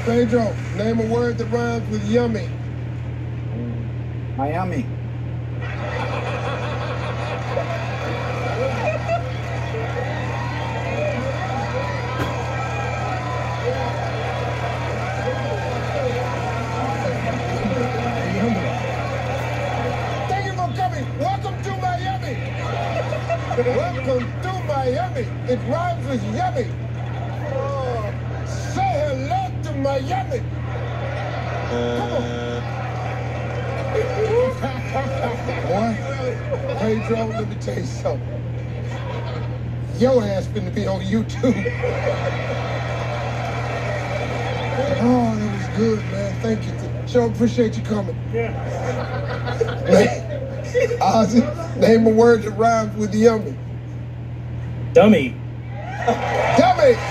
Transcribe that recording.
Pedro, name a word that rhymes with yummy. Miami. Thank you for coming. Welcome to Miami. Welcome to Miami. It rhymes with yummy. Say hello to Miami. Come on. Boy, Pedro, let me tell you something. Your ass finna be on YouTube. Oh, that was good, man. Thank you. Sure appreciate you coming. Yeah. Ozzy, name a word that rhymes with yummy. Dummy.